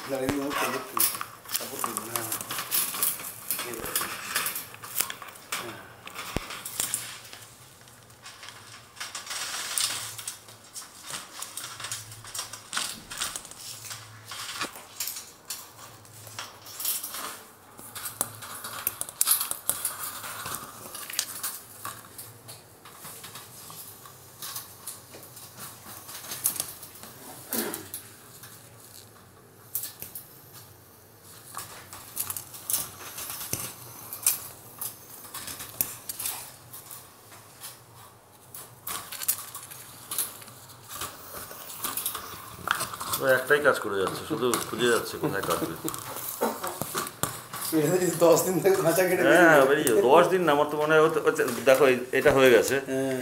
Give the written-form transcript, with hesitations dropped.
একটাই কাজ করে যাচ্ছে, শুধু খুঁজে যাচ্ছে কোথায় কাটবে। 10 দিন থেকে খাঁচা কেটে হ্যাঁ বেরিয়ে 10 দিন না, আমার তো মনে হয়। দেখো এটা হয়ে গেছে।